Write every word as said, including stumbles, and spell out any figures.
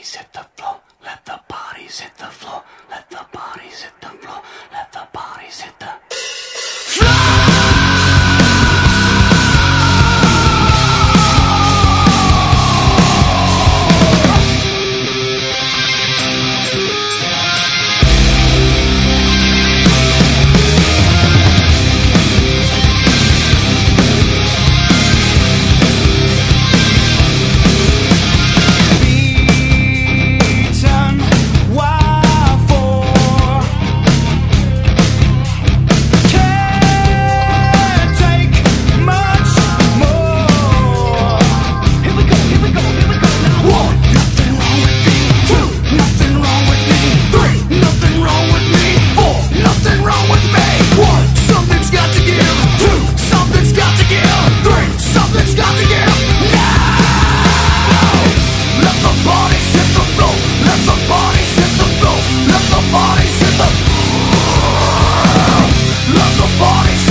bodies hit the floor. Let the bodies hit the floor. Let the bodies hit the floor. Let the bodies hit the bodies